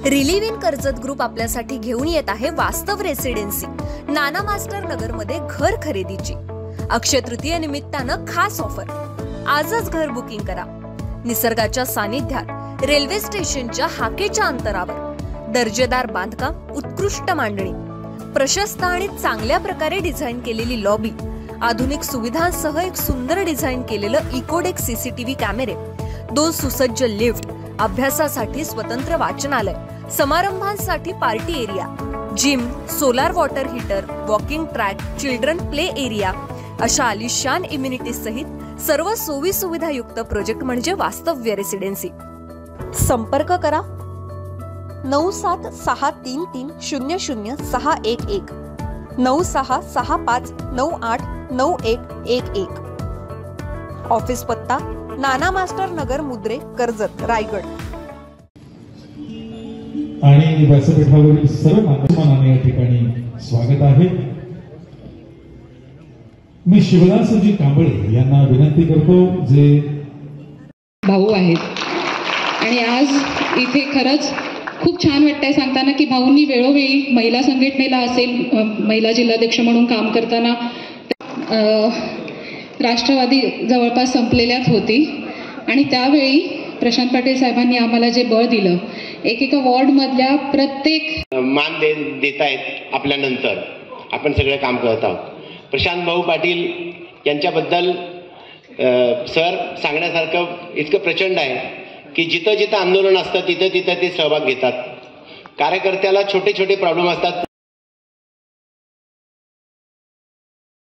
Relieve in Karjat group आपल्यासाठी घेऊन येत आहे वास्तव रेसिडेन्सी नाना मास्टर नगर मध्ये घर खरेदीची अक्षय तृतीय निमित्तानं खास ऑफर। आजच घर बुकिंग करा। निसर्गाच्या सानिध्यात रेल्वे स्टेशनच्या हाकेच्या अंतरावर दर्जेदार बांधकाम, उत्कृष्ट मांडणी, प्रशस्त आणि चांगल्या प्रकारे डिझाइन केलेली लॉबी, आधुनिक सुविधांसह एक सुंदर डिझाइन केलेलं इकोडेक सीसीटीव्ही कॅमेरे, 2 सुसज्ज लिफ्ट, अभ्यासासाठी स्वतंत्र वाचनालय, समारंभांसाठी party area, gym, solar water heater, walking track, children play area अशा आलिशान इम्युनिटीज सहित सर्व सोयी सुविधा युक्त प्रोजेक्ट म्हणजे वास्तव्य रेसिडेन्सी। संपर्क करा 9763300611 9665989111। ऑफिस पत्ता नाना मास्टर नगर, मुद्रे, कर्जत, रायगड। आणि व्यासपीठावरील सर्व मान्यवरांना या ठिकाणी स्वागत आहे। मी शिवदासजी कांबळे यांना विनंती करतो जे भाऊ आहेत आणि आज इथे खरंच खूप छान वाटतंय सांगताना की भाऊंनी वेळोवेळी महिला संघटनेला असेल, महिला जिल्हाध्यक्ष म्हणून काम करताना राष्ट्रवादी जवळपास संपलेल्यात होती आणि त्यावेळी प्रशांत पाटील साहेबांनी आम्हाला जे बळ दिलं, एकेका वॉर्डमधल्या प्रत्येक मान देत आहेत आपल्यानंतर आपण सगळे काम करत आहोत। प्रशांत भाऊ पाटील यांच्याबद्दल सर सांगण्यासारखं इतकं प्रचंड आहे की जिथं जिथं आंदोलन असतं तिथं तिथं ते सहभाग घेतात। कार्यकर्त्याला छोटे छोटे प्रॉब्लेम असतात,